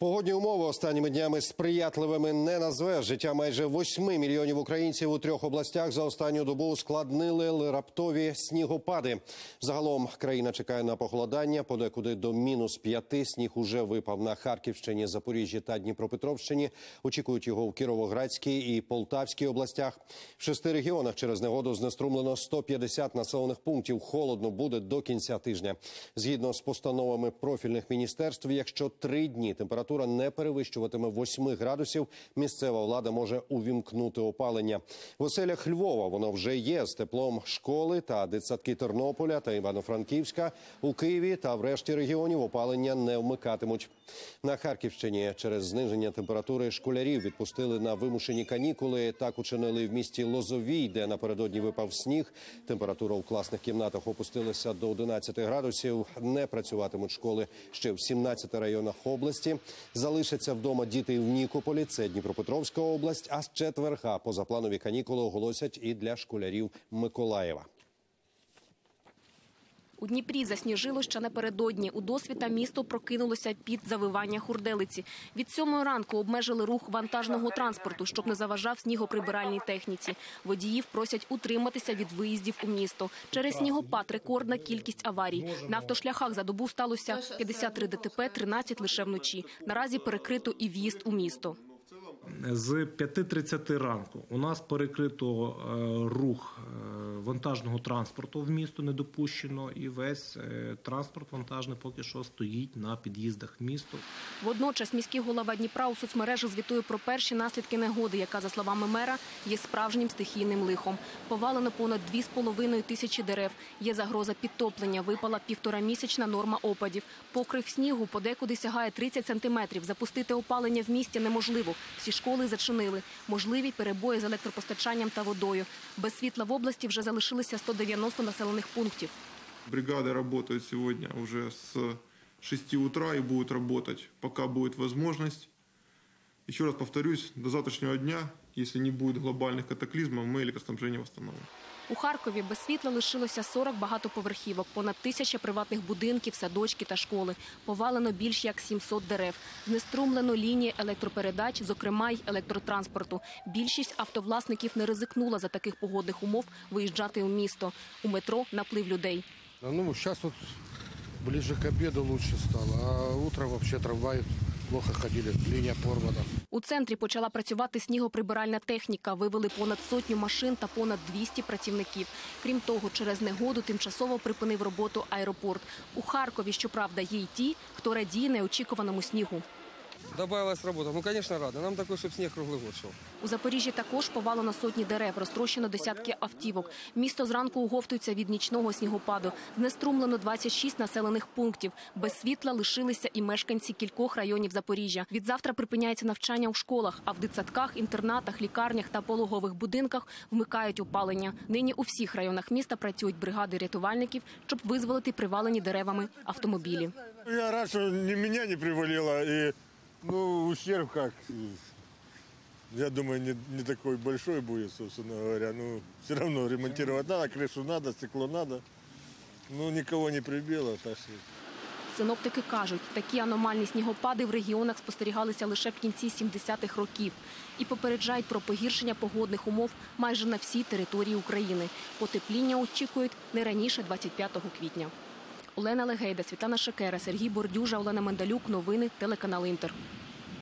Погодні умови останніми днями сприятливими не назвеш. Життя майже 8 мільйонів українців у 3 областях за останню добу ускладнили раптові снігопади. Загалом країна чекає на похолодання, подекуди до -5. Сніг уже випав на Харківщині, Запоріжжі та Дніпропетровщині. Очікують його в Кіровоградській і Полтавській областях. В 6 регіонах через негоду знеструмлено 150 населених пунктів. Холодно буде до кінця тижня. Згідно з постановами профільних міністерств, якщо 3 дні температура не перевищуватиме 8 градусів, місцева влада може увімкнути опалення. В оселях Львова воно вже є з теплом школи та дитсадки Тернополя та Івано-Франківська. У Києві та в решті регіонів опалення не вмикатимуть. На Харківщині через зниження температури школярів відпустили на вимушені канікули. Так учинили в місті Лозовій, де напередодні випав сніг. Температура у класних кімнатах опустилася до 11 градусів. Не працюватимуть школи ще в 17 районах області. Залишаться вдома діти в Нікополі, це Дніпропетровська область, а з четверга позапланові канікули оголосять і для школярів Миколаєва. У Дніпрі засніжило ще напередодні. У Досвіта місто прокинулося під завивання хурделиці. Від 7 ранку обмежили рух вантажного транспорту, щоб не заважав снігоприбиральній техніці. Водіїв просять утриматися від виїздів у місто. Через снігопад рекордна кількість аварій. На автошляхах за добу сталося 53 ДТП, 13 лише вночі. Наразі перекрито і в'їзд у місто. З 5:30 ранку у нас перекрито рух вантажного транспорту в місто, не допущено, і весь транспорт вантажний поки що стоїть на під'їздах в місто. Водночас міський голова Дніпра у соцмережах звітує про перші наслідки негоди, яка, за словами мера, є справжнім стихійним лихом. Повалено понад 2,5 тисячі дерев. Є загроза підтоплення, випала 1,5-місячна норма опадів. Покрив снігу подекуди сягає 30 сантиметрів. Запустити опалення в місті неможливо. Всі школи зачинили. Можливі перебої з електропостачанням та водою. Без світла в області вже залишилися 190 населених пунктів. Бригады работают сегодня уже с 6 утра и будут работать, пока будет возможность. Еще раз повторюсь, до завтрашнего дня, если не будет глобальных катаклизмов, мы электроснабжение восстановим. У Харкові без світла лишилося 40 багатоповерхівок, понад 1000 приватних будинків, садочки та школи. Повалено більш як 700 дерев. Знеструмлено лінії електропередач, зокрема й електротранспорту. Більшість автовласників не ризикнула за таких погодних умов виїжджати у місто. У метро наплив людей. Ну, сейчас вот ближе к обеду лучше стало, а утром вообще трамваи плохо ходили, линия порвана. У центрі почала працювати снігоприбиральна техніка. Вивели понад 100 машин та понад 200 працівників. Крім того, через негоду тимчасово припинив роботу аеропорт. У Харкові, щоправда, є й ті, хто радіє неочікуваному снігу. Добавилась робота. Ну, звісно, рада. Нам такий, щоб сніг круглий год йшов. У Запоріжжі також повалено сотні дерев, розтрощено десятки автівок. Місто зранку оговтується від нічного снігопаду. Знеструмлено 26 населених пунктів. Без світла лишилися і мешканці кількох районів Запоріжжя. Відзавтра припиняється навчання у школах, а в дитсадках, інтернатах, лікарнях та пологових будинках вмикають опалення. Нині у всіх районах міста працюють бригади рятувальників, щоб визволити привалені деревами автомобілі. Я рад, що мене не привалило і... Ну, ущерб как, я думаю, не такой большой будет, собственно говоря. Ну, все равно ремонтировать надо, крышу надо, стекло надо. Ну, никого не прибило, так что... Синоптики кажуть, такі аномальні снігопади в регіонах спостерігалися лише в кінці 70-х років. І попереджають про погіршення погодних умов майже на всій території України. Потепління очікують не раніше 25 квітня. Олена Легейда, Світлана Шекера, Сергій Бордюжа, Олена Мендалюк. Новини, телеканал Інтер.